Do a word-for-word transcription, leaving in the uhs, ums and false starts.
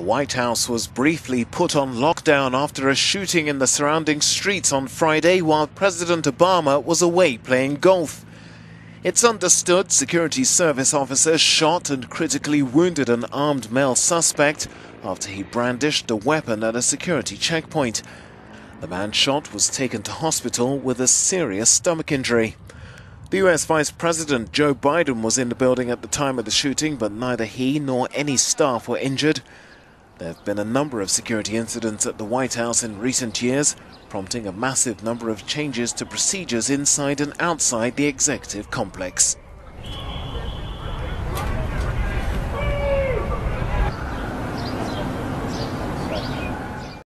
White House was briefly put on lockdown after a shooting in the surrounding streets on Friday while President Obama was away playing golf. It's understood security service officers shot and critically wounded an armed male suspect after he brandished a weapon at a security checkpoint. The man shot was taken to hospital with a serious stomach injury. The U S Vice President Joe Biden was in the building at the time of the shooting, but neither he nor any staff were injured. There have been a number of security incidents at the White House in recent years, prompting a massive number of changes to procedures inside and outside the executive complex.